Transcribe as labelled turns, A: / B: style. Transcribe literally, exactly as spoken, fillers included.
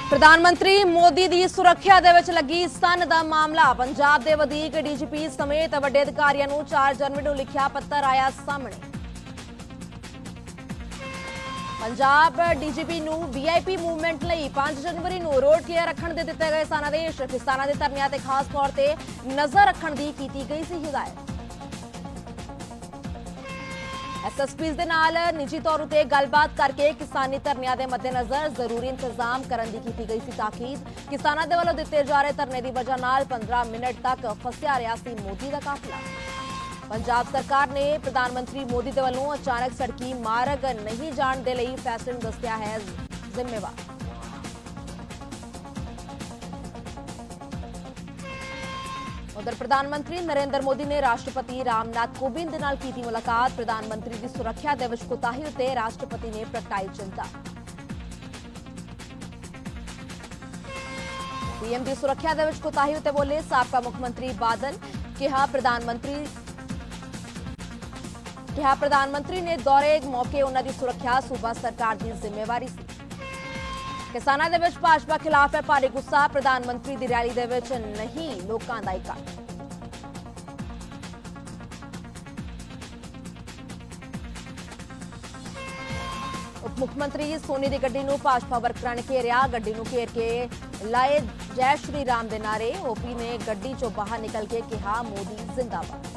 A: प्रधानमंत्री मोदी की सुरक्षा दे विच लगी सन का मामला। पंजाब के वधीक डीजीपी समेत वड्डे अधिकारियों को चार जनवरी को लिखिया पत्र आया सामने। पंजाब डीजीपी नूं वीआईपी मूवमेंट लई पांच जनवरी को रोड क्लियर रखने के दिते गए सन आदेश। किसानों के धरनियां ते खास तौर पर नजर रखने की कीती गई सी हिदायत। एसएसपी दे नाल निजी तौर पर गलबात करके किसानी धरनियां के मद्देनजर जरूरी इंतजाम करने की की गई सी ताकीद। किसानों के वालों दिते जा रहे धरने की वजह नाल पंद्रह मिनट तक फसिया रहा सी मोदी का काफिला। पंजाब सरकार ने प्रधानमंत्री मोदी के वालों अचानक सड़की मार्ग नहीं जाने के लिए फैसले को दस्या है जिम्मेवार। उधर प्रधानमंत्री नरेंद्र मोदी ने राष्ट्रपति रामनाथ कोविंद नाल की मुलाकात। प्रधानमंत्री की सुरक्षा दे विच कोताही उत्ते राष्ट्रपति ने प्रगटाई चिंता। पीएम की सुरक्षा दे विच कोताही उत्ते बोले साबका मुख्यमंत्री बादल। कहा प्रधानमंत्री कहा प्रधानमंत्री ने दौरे मौके उन्हां दी सुरक्षा सूबा सरकार की जिम्मेवारी सी। किसानों के विच भाजपा खिलाफ है भारी गुस्सा। प्रधानमंत्री की रैली दे विच नहीं लोकां दा इकट्ठ। उप मुख्यमंत्री सोनी की गड्डी नूं भाजपा वर्करां ने घेरिया। गड्डी नूं घेर के लाए जय श्री राम दे नारे। ओपी ने गड्डी चों बाहर निकल के कहा मोदी जिंदाबाद।